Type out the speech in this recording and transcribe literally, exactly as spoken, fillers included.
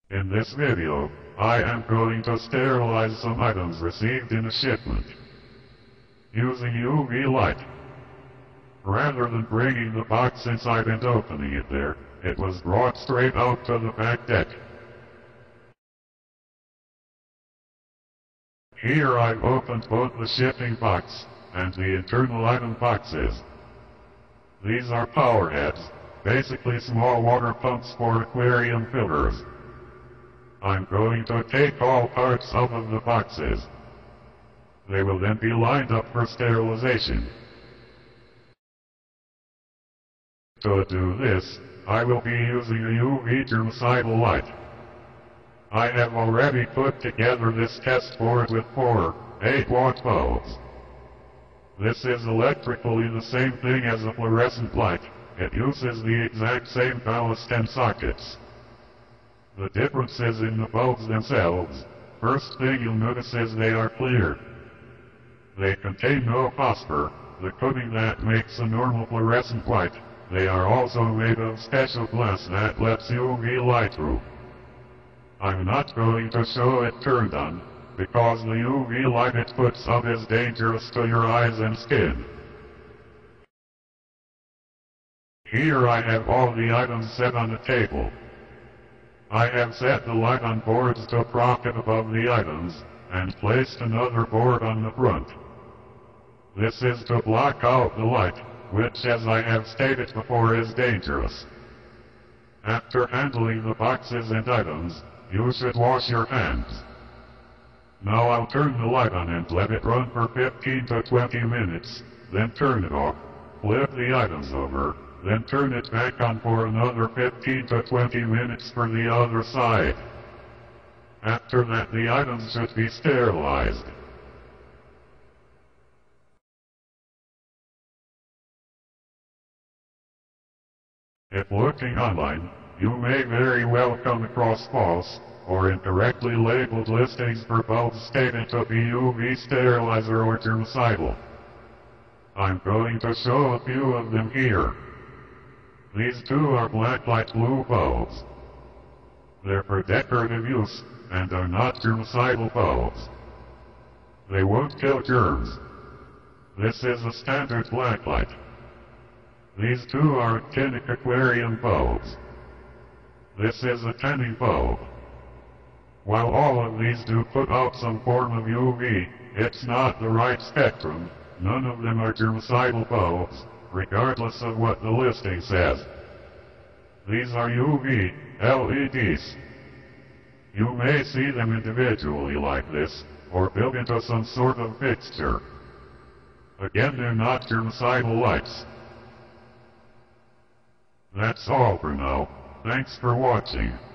In this video, I am going to sterilize some items received in a shipment using U V light. Rather than bringing the box inside and opening it there, it was brought straight out to the back deck. Here I've opened both the shipping box and the internal item boxes. These are power heads, basically small water pumps for aquarium filters. I'm going to take all parts out of the boxes. They will then be lined up for sterilization. To do this, I will be using a U V germicidal light. I have already put together this test board with four eight watt bulbs. This is electrically the same thing as a fluorescent light. It uses the exact same ballast and sockets. The difference is in the bulbs themselves. First thing you'll notice is they are clear. They contain no phosphor, the coating that makes a normal fluorescent light. They are also made of special glass that lets U V light through. I'm not going to show it turned on, because the U V light it puts out is dangerous to your eyes and skin. Here I have all the items set on the table. I have set the light on boards to prop it above the items, and placed another board on the front. This is to block out the light, which, as I have stated before, is dangerous. After handling the boxes and items, you should wash your hands. Now I'll turn the light on and let it run for fifteen to twenty minutes, then turn it off, flip the items over, then turn it back on for another fifteen to twenty minutes for the other side. After that, the items should be sterilized. If looking online, you may very well come across false or incorrectly labeled listings for bulbs stated to be U V sterilizer or germicidal. I'm going to show a few of them here. These two are black light blue bulbs. They're for decorative use and are not germicidal bulbs. They won't kill germs. This is a standard black light. These two are actinic aquarium bulbs. This is a tanning bulb. While all of these do put out some form of U V, it's not the right spectrum. None of them are germicidal bulbs, regardless of what the listing says. These are U V L E Ds. You may see them individually like this, or built into some sort of fixture. Again, they're not germicidal lights. That's all for now. Thanks for watching.